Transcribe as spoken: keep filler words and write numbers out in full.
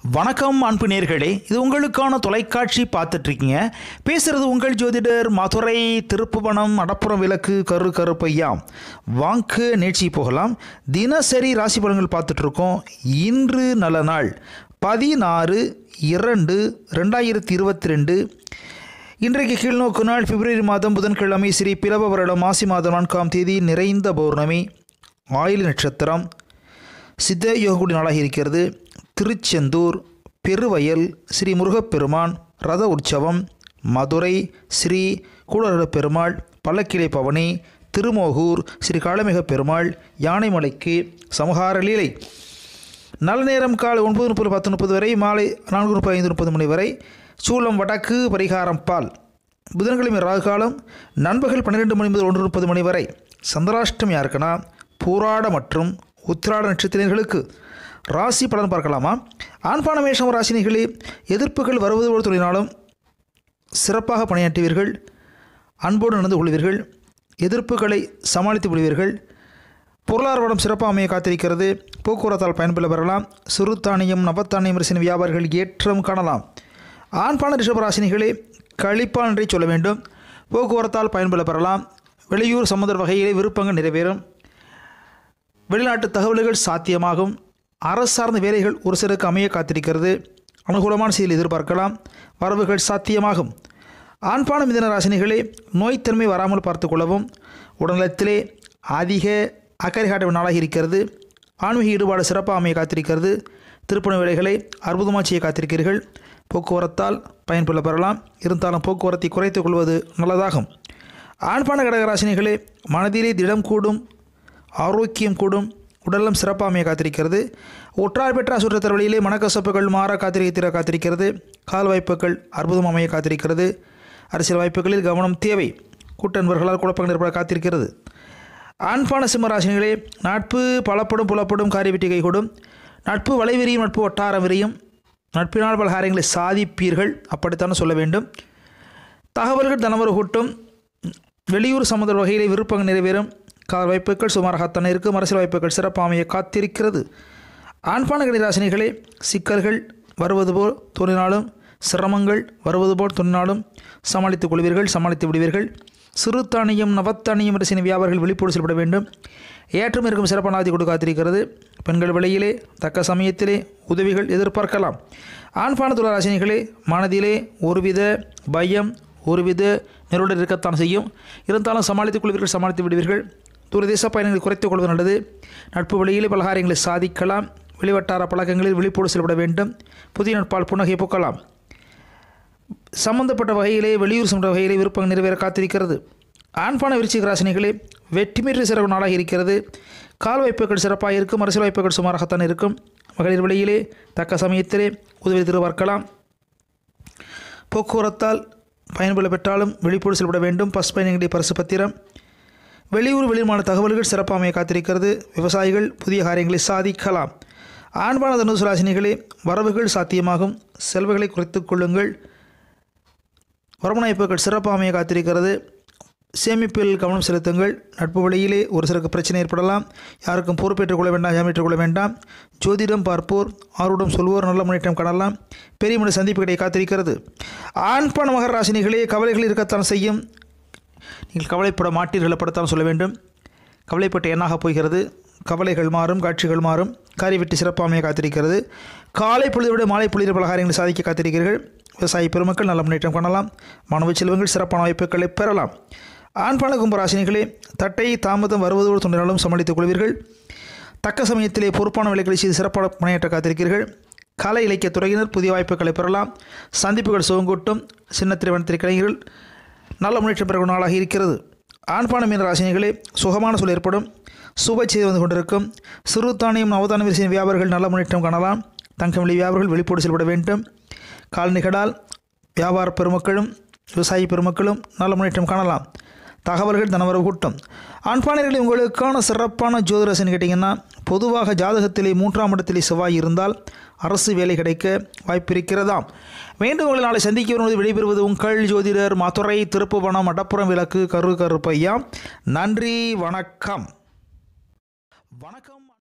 வணக்கம் அன்பு நேர்களே, இது உங்களுக்கான தொலைக்காட்சி பார்த்துட்ருக்கீங்க. பேசுகிறது உங்கள் ஜோதிடர் மதுரை திருப்புவனம் அடப்புறம் விளக்கு கரு கருப்பையா. வாங்க நிகழ்ச்சி போகலாம். தினசரி ராசி பலன்கள் பார்த்துட்ருக்கோம். இன்று நல்ல நாள் பதினாறு இரண்டு ரெண்டாயிரத்தி இருபத்தி ரெண்டு. இன்றைக்கு கீழ்நோக்கு நாள் பிப்ரவரி மாதம் புதன்கிழமை, ஸ்ரீ பிளவ வருடம் மாசி மாதம் நான்காம் தேதி, நிறைந்த பௌர்ணமி, ஆயில நட்சத்திரம், சித்த யோகக்குடி நாளாக இருக்கிறது. திருச்செந்தூர், பெருவயல், ஸ்ரீ முருகப்பெருமான் ரத உற்சவம், மதுரை ஸ்ரீ கூடரட பெருமாள் பல்லக்கிளை பவனி, திருமோகூர் ஸ்ரீ காளமிக பெருமாள் யானைமலைக்கு சமகார லீலை. நல்ல நேரம் காலை ஒன்பது முப்பது பத்து முப்பது வரை, மாலை நான்கு முப்பது ஐந்து முப்பது மணி வரை. சூலம் வடக்கு, பரிகாரம் பால். புதன்கிழமை ராகு காலம் நண்பகல் பன்னிரெண்டு மணி முதல் ஒன்று முப்பது மணி வரை. சந்திராஷ்டம் யாருக்குன்னா பூராட மற்றும் உத்திராட நட்சத்திரர்களுக்கு. ராசி பலன் பார்க்கலாமா? ஆண்பான மேஷம் ராசினிகளே, எதிர்ப்புகள் வருவது போல் தோன்றினாலும் சிறப்பாக பணியாற்றுவீர்கள். அன்போடு நடந்து கொள்வீர்கள். எதிர்ப்புகளை சமாளித்து விடுவீர்கள். பொருளாதார வளம் சிறப்பாக அமைய காத்திருக்கிறது. போக்குவரத்தால் பயன்பெற பெறலாம். சிறுதானியம் நவத்தானியம் ரசின வியாபாரிகள் ஏற்றம் காணலாம். ஆண்பான ரிஷபராசினிகளே, கழிப்பான் என்றே சொல்ல வேண்டும். போக்குவரத்தால் பயன்பெற பெறலாம். வெளியூர் சம்பந்தர் வகையிலே விருப்பங்கள் நிறைவேறும். வெளிநாட்டு தகவல்கள் சாத்தியமாகும். அரசு சார்ந்த வேலைகள் ஒரு சிலருக்கு அமைய காத்திருக்கிறது. அனுகூலமான செய்தியில் எதிர்பார்க்கலாம். வரவுகள் சாத்தியமாகும். ஆண்பான மிதன ராசினிகளே, நோய்த்தன்மை வராமல் பார்த்து கொள்ளவும். உடல்நலத்திலே அதிக அக்கறை காட்ட நாளாக இருக்கிறது. ஆன்மீக ஈடுபாடு சிறப்பாக அமைய காத்திருக்கிறது. திருப்பணி வேலைகளை அற்புதமாக செய்ய காத்திருக்கிறீர்கள். போக்குவரத்தால் பயன்பெற பெறலாம். இருந்தாலும் போக்குவரத்தை குறைத்துக் கொள்வது நல்லதாகும். ஆண்பான கடகராசினிகளே, மனதிலே திடம் கூடும், ஆரோக்கியம் கூடும், உடலும் சிறப்பாக அமைய காத்திருக்கிறது. ஒற்றார் பெற்ற சுற்றத்தர் வழியிலே மனக்கசப்புகள் மாற காத்திருக்கிற காத்திருக்கிறது. கால் வாய்ப்புகள் அற்புதம் அமைய காத்திருக்கிறது. அரசியல் வாய்ப்புகளில் கவனம் தேவை. கூட்டன்பர்களால் குழப்பங்கள் ஏற்பட காத்திருக்கிறது. ஆண்பான சிம்மராசினிகளே, நட்பு பலப்படும் புலப்படும், காரிய வெற்றி கைகூடும். நட்பு வளைவிரியும், நட்பு ஒட்டாரம் விரியும். நட்பினால் பல காரியங்களை சாதிப்பீர்கள், அப்படித்தானே சொல்ல வேண்டும். தகவல்கள் தனவர கூட்டும். வெளியூர் சம்பந்த வகையிலே விருப்பங்கள் நிறைவேறும். கால் வாய்ப்புகள் சுமாராகத்தானே இருக்கும். அரசியல் வாய்ப்புகள் சிறப்பாக அமைய காத்திருக்கிறது. ஆண்பான கணிராசினிகளே, சிக்கல்கள் வருவது போல் தோன்றினாலும் சிரமங்கள் வருவது போல் தோன்றினாலும் சமாளித்துக் கொள்வீர்கள், சமாளித்து விடுவீர்கள். சிறுதானியம் நவத்தானியம் ரசின வியாபாரிகள் விழிப்போடு செயல்பட வேண்டும். ஏற்றம் இருக்கும் சிறப்பான ஆதி கொடுக்க காத்திருக்கிறது. பெண்கள் விலையிலே தக்க சமயத்திலே உதவிகள் எதிர்பார்க்கலாம். ஆண்பான துளராசினிகளே, மனதிலே ஒருவித பயம், ஒருவித நெருடல் இருக்கத்தான் செய்யும். இருந்தாலும் சமாளித்துக் கொள்வீர்கள், சமாளித்து விடுவீர்கள். தூரதேச பயணங்களை குறைத்துக் கொள்வது நல்லது. நட்பு வழியிலே பல காரியங்களை சாதிக்கலாம். வெளிவட்டார பழக்கங்களில் விழிப்போடு செயல்பட வேண்டும். புதிய நட்பால் புன்னகை போக்கலாம். சம்பந்தப்பட்ட வகையிலே வெளியூர் சென்ற வகையிலே விருப்பங்கள் நிறைவேற காத்திருக்கிறது. ஆண்பான விருச்சிக ராசினிகளே, வெற்றி மீறி சிறப்பு நாளாக இருக்கிறது. கால் வாய்ப்புகள் சிறப்பாக இருக்கும். அரசியல் வாய்ப்புகள் சுமாராகத்தான் இருக்கும். மகளிர் வழியிலே தக்க சமயத்திலே உதவி எதிர்பார்க்கலாம். போக்குவரத்தால் பயன்பெற பெற்றாலும் விழிப்போடு செயல்பட வேண்டும். பஸ் பயணிகளுடைய பரிசு பத்திரம். வெளியூர் வெளிமான தகவல்கள் சிறப்பாக அமைய காத்திருக்கிறது. விவசாயிகள் புதிய காரியங்களை சாதிக்கலாம். ஆண்பான தனுசு ராசினிகளே, வரவுகள் சாத்தியமாகும். செலவுகளை குறைத்துக் கொள்ளுங்கள். வருமானவாய்ப்புகள் சிறப்பாக அமைய காத்திருக்கிறது. சேமிப்பில் கவனம் செலுத்துங்கள். நட்பு வழியிலே ஒரு சிலருக்கு பிரச்சனை ஏற்படலாம். யாருக்கும் பொறுப்பேற்றுக் கொள்ள வேண்டாம், ஏமாற்றிக் கொள்ள வேண்டாம். ஜோதிடம் பார்ப்போர் ஆர்வம் சொல்வோர் நல்ல முன்னேற்றம் காணலாம். பெரிய மனித சந்திப்பு கிடைக்க காத்திருக்கிறது. ஆண்பான மகர ராசினிகளே, கவலைகள் இருக்கத்தான் செய்யும். நீங்கள் கவலைப்பட மாட்டீர்கள், படத்தான் சொல்ல வேண்டும். கவலைப்பட்டு என்னாக போகிறது? கவலைகள் மாறும், காட்சிகள் மாறும். காரிய வெற்றி சிறப்பாக அமைய காத்திருக்கிறது. காலை பொழுதை விட மாலை பொழுது பல காரியங்களை சாதிக்க காத்திருக்கிறீர்கள். விவசாய பெருமக்கள் நல்ல முன்னேற்றம் காணலாம். மாணவ செல்வங்கள் சிறப்பான வாய்ப்புகளை பெறலாம். ஆண்பான கும்பராசினிகளே, தட்டை தாமதம் வருவதோடு தோன்றினாலும் சமாளித்துக் கொள்வீர்கள். தக்க சமயத்திலே பொறுப்பான வேலைகளை செய்து சிறப்பான முன்னேற்ற காத்திருக்கிறீர்கள். கலை இலக்கிய துறையினர் புதிய வாய்ப்புகளை பெறலாம். சந்திப்புகள் சுகங்கூட்டும். சின்ன திரைவனத்திரை கலைஞர்கள் நல்ல முன்னேற்றம் பெறக்கூடிய நாளாக இருக்கிறது. ஆண்பான மீன ராசினிகளே, சுகமான சூழல் ஏற்படும். சுப செய்து வந்து கொண்டிருக்கும். சிறு தானியம் நவதானியம் விரிசின வியாபாரிகள் நல்ல முன்னேற்றம் காணலாம். தங்கம் வெளி வியாபாரிகள் வெளிப்போடு செயல்பட வேண்டும். கால்நடைகளால் வியாபார பெருமக்களும் விவசாய பெருமக்களும் நல்ல முன்னேற்றம் காணலாம். தகவல்கள் தனவரவு கூட்டம். ஆண்பானர்களை, உங்களுக்கான சிறப்பான ஜோதிடரசன் கேட்டிங்கன்னா, பொதுவாக ஜாதகத்திலே மூன்றாம் இடத்திலே செவ்வாய் இருந்தால் அரசு வேலை கிடைக்க வாய்ப்பு இருக்கிறதாம். மீண்டும் உங்களை நாளை சந்திக்க வருவது விடைபெறுவது உங்கள் ஜோதிடர் மதுரை திருப்புவனம் அடப்புறம் விளக்கு கரு கருப்பையா. நன்றி, வணக்கம். வணக்கம்.